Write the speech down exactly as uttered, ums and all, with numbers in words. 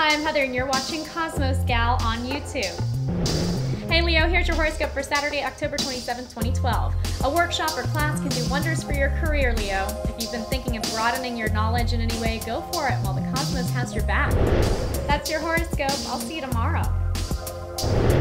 Hi, I'm Heather and you're watching Cosmos Gal on YouTube. Hey Leo, here's your horoscope for Saturday, October twenty-seventh, twenty twelve. A workshop or class can do wonders for your career, Leo. If you've been thinking of broadening your knowledge in any way, go for it while the cosmos has your back. That's your horoscope. I'll see you tomorrow.